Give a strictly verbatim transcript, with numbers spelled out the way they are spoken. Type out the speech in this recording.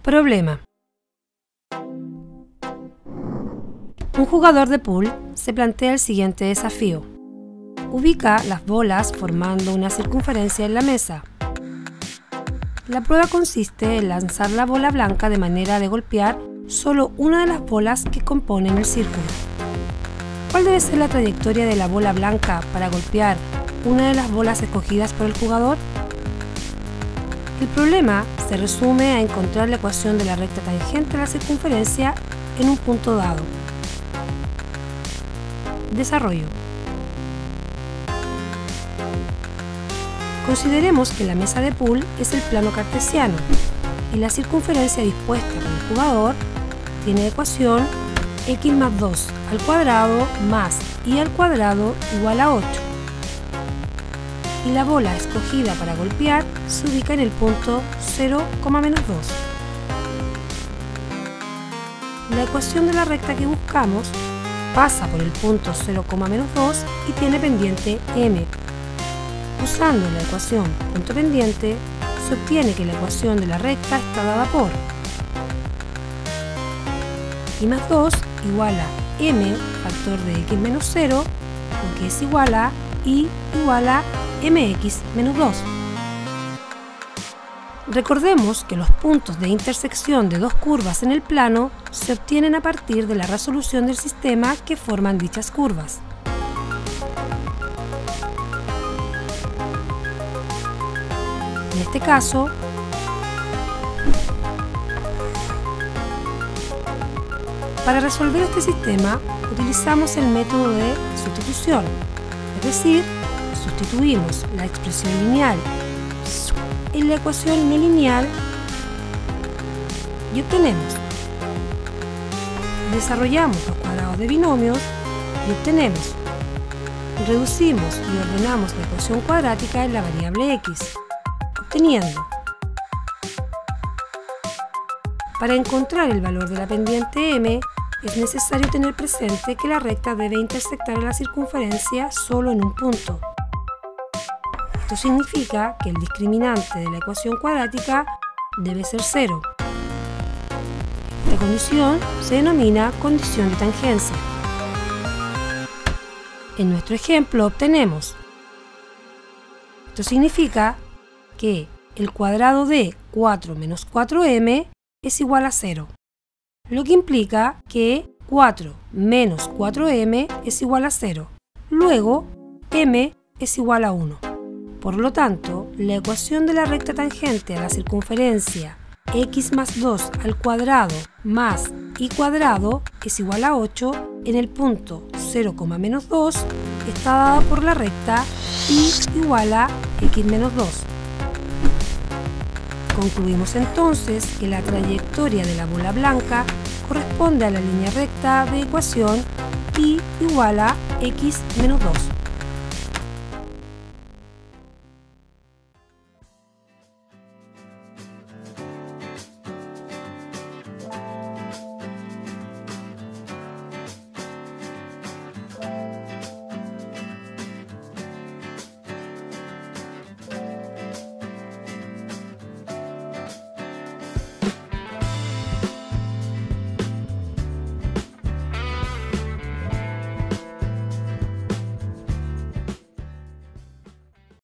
Problema. Un jugador de pool se plantea el siguiente desafío. Ubica las bolas formando una circunferencia en la mesa. La prueba consiste en lanzar la bola blanca de manera de golpear solo una de las bolas que componen el círculo. ¿Cuál debe ser la trayectoria de la bola blanca para golpear una de las bolas escogidas por el jugador? El problema se resume a encontrar la ecuación de la recta tangente a la circunferencia en un punto dado. Desarrollo. Consideremos que la mesa de pool es el plano cartesiano y la circunferencia dispuesta por el jugador tiene ecuación x más dos al cuadrado más y al cuadrado igual a ocho. Y la bola escogida para golpear se ubica en el punto cero, menos dos. La ecuación de la recta que buscamos pasa por el punto cero, menos dos y tiene pendiente m. Usando la ecuación punto pendiente, se obtiene que la ecuación de la recta está dada por y más dos igual a m factor de x menos cero, lo que es igual a y igual a mx menos dos. Recordemos que los puntos de intersección de dos curvas en el plano se obtienen a partir de la resolución del sistema que forman dichas curvas. En este caso, para resolver este sistema utilizamos el método de sustitución, es decir, sustituimos la expresión lineal en la ecuación no lineal y obtenemos. Desarrollamos los cuadrados de binomios y obtenemos. Reducimos y ordenamos la ecuación cuadrática en la variable x, obteniendo. Para encontrar el valor de la pendiente m, es necesario tener presente que la recta debe intersectar a la circunferencia solo en un punto. Esto significa que el discriminante de la ecuación cuadrática debe ser cero. Esta condición se denomina condición de tangencia. En nuestro ejemplo obtenemos. Esto significa que el cuadrado de cuatro menos cuatro m es igual a cero, lo que implica que cuatro menos cuatro m es igual a cero. Luego, m es igual a uno. Por lo tanto, la ecuación de la recta tangente a la circunferencia x más dos al cuadrado más y cuadrado es igual a ocho en el punto cero, menos dos está dada por la recta y igual a x menos dos. Concluimos entonces que la trayectoria de la bola blanca corresponde a la línea recta de ecuación y igual a x menos dos.